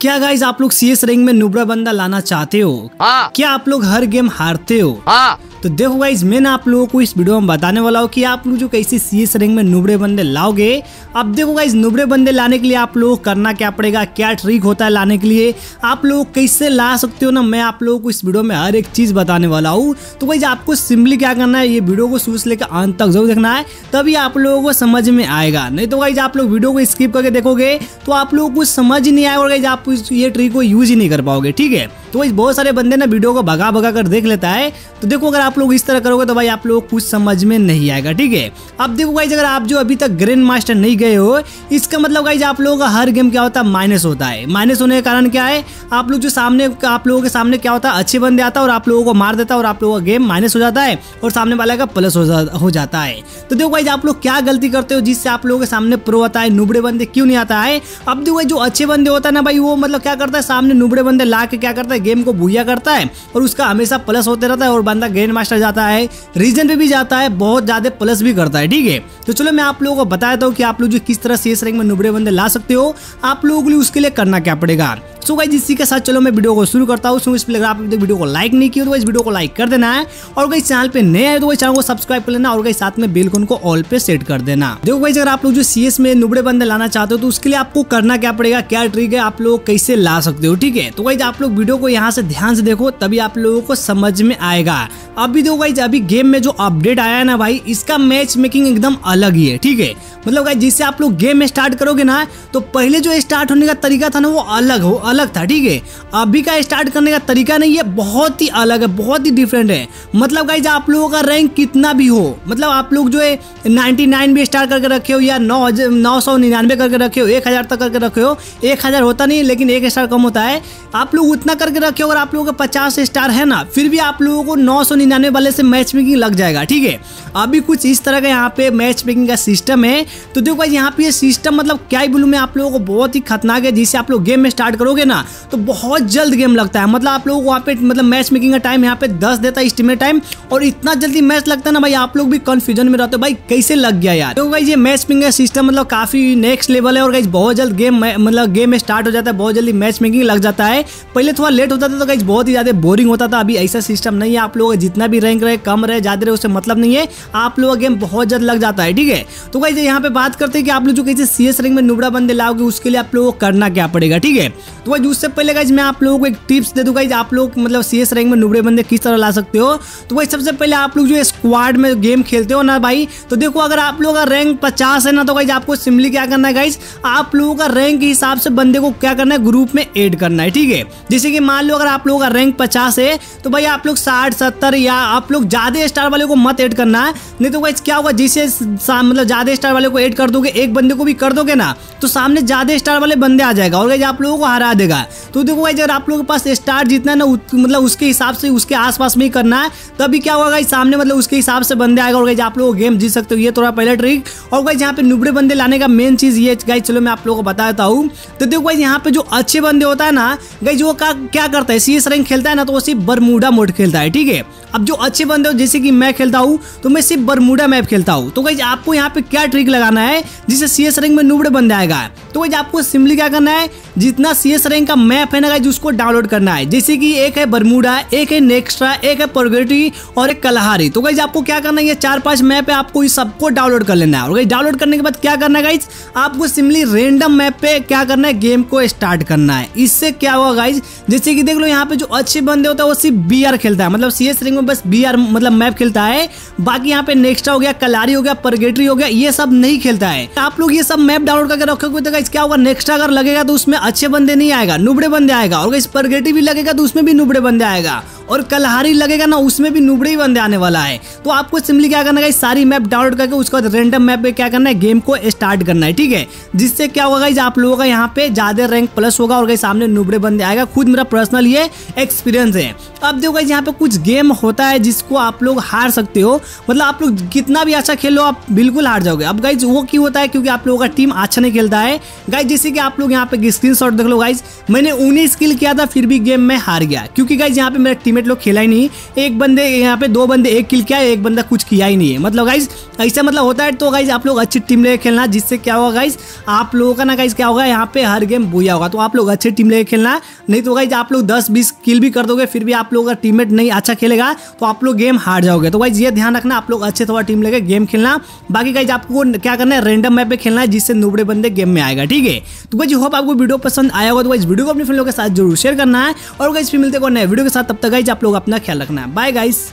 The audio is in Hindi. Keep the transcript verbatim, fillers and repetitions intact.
क्या गाइस आप लोग सीएस रैंक में नुब्रा बंदा लाना चाहते हो? हाँ। क्या आप लोग हर गेम हारते हो? हाँ। तो देखो गाइस मैं ना आप लोगों को इस वीडियो में बताने वाला हूँ कि आप लोग जो कैसे सीएस रैंक में नुब्रे बंदे लाओगे। अब देखो गाइस नुब्रे बंदे लाने के लिए आप लोगों को करना क्या पड़ेगा, क्या ट्रिक होता है लाने के लिए, आप लोग कैसे ला सकते हो ना, मैं आप लोगों को इस वीडियो में हर एक चीज बताने वाला हूँ। तो गाइस आपको सिंपली क्या करना है, ये वीडियो को शुरू से लेकर अंत तक जरूर देखना है, तभी आप लोगों को समझ में आएगा। नहीं तो गाइस आप लोग वीडियो को स्किप करके देखोगे तो आप लोगों को समझ ही नहीं आएगा और गाइस आप ये ट्रिक को यूज ही नहीं कर पाओगे। ठीक है, तो भाई बहुत सारे बंदे ना वीडियो को भगा भगा कर देख लेता है। तो देखो अगर आप लोग इस तरह करोगे तो भाई आप लोग कुछ समझ में नहीं आएगा। ठीक है, अब देखो गाइस अगर आप जो अभी तक ग्रैंड मास्टर नहीं गए हो, इसका मतलब गाइस आप लोगों का हर गेम क्या होता है, माइनस होता है। माइनस होने का कारण क्या है, आप लोग जो सामने आप लोगों के सामने क्या होता है, अच्छे बंदे आता है और आप लोगों को मार देता है और आप लोगों का गेम माइनस हो जाता है और सामने वाले का प्लस हो, जा, हो जाता है। तो देखो गाइस आप लोग क्या गलती करते हो जिससे आप लोगों के सामने प्रो आता है, नुबड़े बंदे क्यों नहीं आता है। अब देखो जो अच्छे बंदे होता है ना भाई, वो मतलब क्या करता है, सामने नुबड़े बंदे ला के क्या करता है, गेम को भूया करता है और उसका हमेशा प्लस होते रहता है और बंदा ग्रैंड मास्टर जाता है, रीजन पे भी जाता है, बहुत ज्यादा प्लस भी करता है। ठीक है, तो चलो मैं आप लोगों को बताता हूँ कि आप लोग जो किस तरह सीएस रैंक में नुबड़े बंदे ला सकते हो, आप लोगों के लिए उसके लिए करना क्या पड़ेगा। सो गाइस इसी के साथ चलो मैं वीडियो को शुरू करता हूँ। सो इस अगर आप वीडियो को लाइक नहीं किया तो इस वीडियो को लाइक कर देना है और गाइस चैनल पे नए आए तो चैनल को सब्सक्राइब कर लेना और गाइस साथ में बेल आइकन को ऑल पे सेट कर देना। देखो गाइस अगर आप लोग जो सीएस में नुबड़े बंदे लाना चाहते हो तो उसके लिए आपको करना क्या पड़ेगा, क्या ट्रिक है, आप लोग कैसे ला सकते हो। ठीक है, तो गाइस आप लोग वीडियो को यहाँ से ध्यान से देखो तभी आप लोगों को समझ में आएगा। अभी देखो गाइस अभी गेम में जो अपडेट आया है ना भाई, इसका मैच मेकिंग एकदम अलग ही है। ठीक है, मतलब गाइस जिससे आप लोग गेम में स्टार्ट करोगे ना तो पहले जो स्टार्ट होने का तरीका था ना वो अलग हो अलग था। ठीक है, अभी का स्टार्ट करने का तरीका नहीं है, बहुत ही अलग है, बहुत ही डिफरेंट है। मतलब गाइस आप लोगों का रैंक कितना भी हो, मतलब आप लोग जो है निन्यानवे भी स्टार्ट करके रखे हो या नौ नौ सौ निन्यानवे करके रखे हो, एक हजार तक करके रखे हो, एक हजार होता नहीं लेकिन एक स्टार कम होता है, आप लोग उतना करके रखे हो। अगर आप लोगों का पचास स्टार है ना, फिर भी आप लोगों को नौ सौ निन्यानवे वाले से मैच मेकिंग लग जाएगा। ठीक है, अभी कुछ इस तरह का यहाँ पे मैच मेकिंग का सिस्टम है। तो देखो गाइस यहाँ पे ये सिस्टम मतलब क्या ही बोलूं मैं आप लोगों को, बहुत ही खतरनाक है। जिससे आप लोग गेम में स्टार्ट करोगे ना तो बहुत जल्द गेम लगता है। मतलब आप लोगों को वहाँ पे मतलब मैच मेकिंग का टाइम यहाँ पे दस देता है एस्टिमेट टाइम, और इतना जल्दी मैच लगता है ना भाई, आप लोग भी कंफ्यूजन में रहते हो भाई कैसे लग गया यार। तो गाइस ये मैच मेकिंग का सिस्टम मतलब काफी नेक्स्ट लेवल है और गाइस बहुत जल्द गेम मतलब गेम में स्टार्ट हो जाता है, बहुत जल्दी मैच मेकिंग लग जाता है। पहले थोड़ा लेट होता था तो गाइस बहुत ही ज्यादा बोरिंग होता था, अभी ऐसा सिस्टम नहीं है। आप लोग जितना भी रैंक रहे, कम रहे, ज्यादा रहे, उससे मतलब नहीं है, आप लोग गेम बहुत जल्द लग जाता है। ठीक है, तो गाइस यहाँ पे बात करते हैं कि आप लोग जो कैसे सीएस रैंक में नुबड़ा बंदे लाओगे उसके लिए आप लोगों को करना क्या पड़ेगा। ठीक है, तो गाइस उससे पहले गाइस मैं आप लोगों को एक टिप्स दे दूं गाइस, आप लोग मतलब सीएस रैंक में नुबड़े बंदे किस तरह ला सकते हो। तो गाइस सबसे पहले आप लोग जो स्क्वाड में गेम खेलते हो ना भाई, तो देखो अगर आप लोगों का रैंक पचास है ना तो गाइस आपको सिंपली क्या करना है गाइस, आप लोगों का रैंक के हिसाब से बंदे को क्या करना है, ग्रुप में ऐड करना है। ठीक है, जैसे कि मान लो अगर आप लोगों का रैंक पचास है तो भाई आप लोग साठ सत्तर या आप लोग ज्यादा स्टार वाले को मत ऐड करना है। नहीं तो गाइस क्या होगा, जिसे मतलब ज्यादा स्टार वाले को ऐड कर दोगे, एक बंदे को भी कर दोगे ना तो सामने ज्यादा स्टार वाले बंदे आ जाएगा और गाइस आप लोगों को हरा देगा। तो देखो गाइस अगर आप लोगों के पास स्टार जितना ना मतलब उसके हिसाब से उसके आसपास में ही करना है, तभी क्या होगा गाइस सामने मतलब उसके हिसाब से बंदे आएगा और गाइस आप लोग गेम जीत सकते हो। ये थोड़ा पहला ट्रिक। और गाइस यहाँ पे नुबड़े बंदे लाने का मेन चीज ये गाइस, चलो मैं आप लोगों को बता देता हूँ। तो देखो गाइस यहाँ पे जो अच्छे बंदे होता है ना गाइस, वो क्या करता है, सीएस रैंक खेलता है ना तो वो सिर्फ बरमूडा मोड खेलता है। ठीक है, अब जो अच्छे बंदे हो जैसे कि मैं खेलता हूँ तो मैं सिर्फ बरमूडा मैप खेलता हूँ। तो गाइस आपको यहाँ पे क्या ट्रिक लगाना है जिससे सीएस रैंक में नुबड़े बंदे आएगा। तो गाइस आपको सिंपली क्या करना है, जितना सीएस रैंक का मैप है ना गाइस उसको डाउनलोड करना है। जैसे कि एक है बरमूडा, एक है नेक्स्ट्रा, एक है परगेटी और एक कलहारी। तो गाइस आपको क्या करना है, ये चार पांच मैप है, आपको इस सबको डाउनलोड कर लेना है। और गाइस डाउनलोड करने के बाद क्या करना है गाइस, आपको सिंपली रैंडम मैप पे क्या करना है, गेम को स्टार्ट करना है। इससे क्या होगा गाइस, जैसे कि देख लो यहाँ पे जो अच्छे बंदे होता है वो सिर्फ बीआर खेलता है, मतलब सीएस रैंक में बस बीआर मतलब मैप खेलता है। बाकी यहाँ पे नेक्स्ट्रा हो गया, कलारी हो गया, परगेटरी हो गया, ये सब नहीं खेलता है। आप लोग ये सब मैप डाउनलोड करके रखोगे तो गाइस क्या होगा, नेक्स्ट्रा अगर लगेगा तो उसमें अच्छे बंदे नहीं आएगा, नुबड़े बंदे आएगा। और गाइस परगेटरी भी लगेगा तो उसमें भी नुबड़े बंदे आएगा, और कलहारी लगेगा ना उसमें भी नुबड़े ही बंदे आने वाला है। तो आपको सिंपली क्या करना है, सारी मैप डाउनलोड करके उसके बाद रैंडम मैप पे क्या करना है, गेम को स्टार्ट करना है। ठीक है, जिससे क्या होगा गाइस, आप लोगों का यहाँ पे ज्यादा रैंक प्लस होगा और गाइस सामने नुबड़े बंदे आएगा। खुद मेरा पर्सनल ये एक्सपीरियंस है। अब देखो गाइस यहाँ पे कुछ गेम होता है जिसको आप लोग हार सकते हो, मतलब आप लोग कितना भी अच्छा खेलो आप बिल्कुल हार जाओगे। अब गाइस वो क्यों होता है, क्योंकि आप लोगों का टीम अच्छा नहीं खेलता है गाइस। जैसे कि आप लोग यहाँ पे स्क्रीनशॉट देख लो गाइस, मैंने उन्नीस किल किया था फिर भी गेम में हार गया, क्योंकि गाइस यहाँ पे मेरा टीममेट लोग खेला ही नहीं, एक बंदे यहाँ पे दो बंदे एक किल किया, एक बंदा कुछ किया ही नहीं है। मतलब गाइज ऐसा मतलब होता है। तो गाइज आप लोग अच्छी टीम लेके खेलना, जिससे क्या होगा गाइज आप लोगों का ना गाइज क्या होगा यहाँ पे हर गेम बुया होगा। तो आप लोग अच्छी टीम लेके खेलना, नहीं तो गाइज आप लोग दस बीस किल भी कर दोगे फिर भी आप लोगों का टीममेट नहीं अच्छा खेलेगा तो आप लोग गेम हार जाओगे। तो गाइज ये ध्यान रखना, आप लोग अच्छे थोड़ा टीम लेके गेम खेलना। बाकी गाइज आपको क्या करना है, रैंडम मैप पे खेलना है, जिससे नुबड़े बंदे गेम में आएगा। ठीक है, तो गाइज होप आपको वीडियो पसंद आया होगा। तो गाइज वीडियो को अपने फ्रेंड लोगों के साथ जरूर शेयर करना है और गाइज फिर मिलते हैं नए वीडियो के साथ। तब तक गाइज आप लोग अपना ख्याल रखना है। Bye guys.